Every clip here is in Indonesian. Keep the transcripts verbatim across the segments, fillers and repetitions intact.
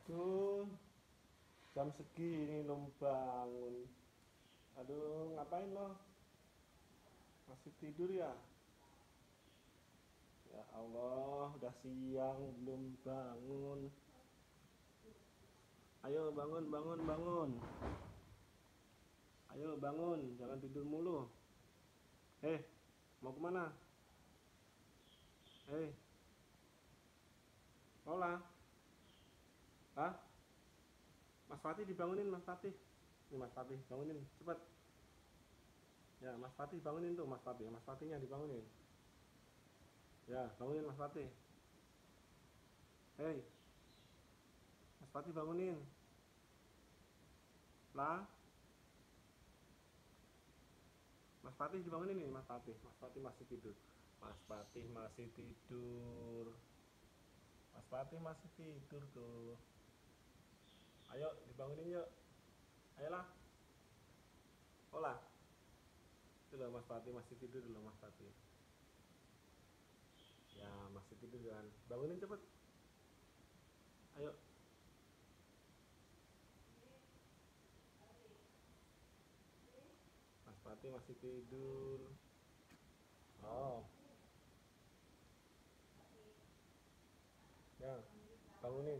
Aduh, jam segini belum bangun. Aduh, ngapain lo? Masih tidur ya? Ya Allah, udah siang belum bangun. Ayo bangun, bangun, bangun. Ayo bangun, jangan tidur mulu. Eh, mau kemana? Eh, mau lah. Hah? Mas Fatih dibangunin, Mas Fatih. Nih Mas Fatih, bangunin, cepat. Ya, Mas Fatih bangunin tuh, Mas Fatih. Mas Fatihnya dibangunin. Ya, bangunin Mas Fatih. Hei, Mas Fatih bangunin. Lah, Mas Fatih dibangunin nih, Mas Fatih. Mas Fatih masih tidur. Mas Fatih masih tidur. Mas Fatih masih tidur tuh. Ayo dibangunin yuk. Ayolah. Olah. Itu loh Mas Fatih masih tidur dulu Mas Fatih. Ya masih tidur kan. Bangunin cepet. Ayo. Mas Fatih masih tidur. Oh. Ya. Bangunin.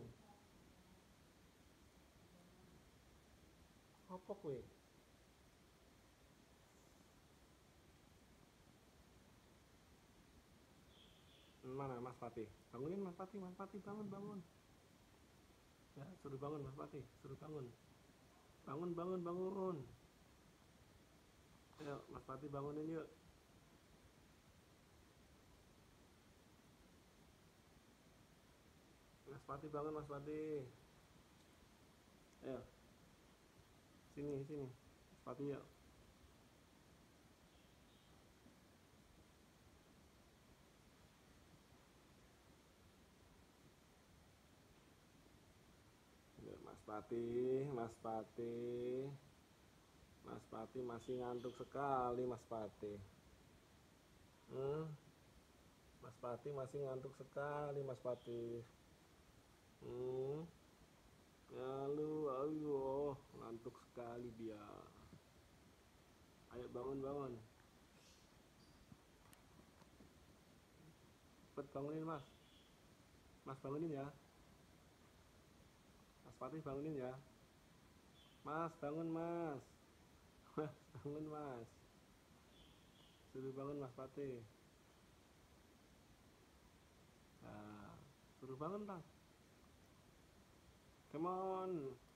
Apa kue? Mana Mas Fatih? Bangunin Mas Fatih. Mas Fatih bangun bangun. Ya suruh bangun Mas Fatih. Suruh bangun. Bangun bangun bangun. Ayo Mas Fatih bangunin yuk. Mas Fatih bangun Mas Fatih. Ayo. Sini sini. Mas Fatih yuk. Yuk, Mas Patih, Mas Patih, Mas Patih masih ngantuk sekali Mas Patih. Hmm, Mas Patih masih ngantuk sekali Mas Patih. Hmm, lalu, ayo, ngantuk sekali dia. Ayo bangun bangun, cepet bangunin Mas. Mas bangunin ya. Mas Patih bangunin ya. Mas bangun Mas. Mas bangun Mas. Suruh bangun Mas Patih. Nah, suruh bangun Bang. Come on.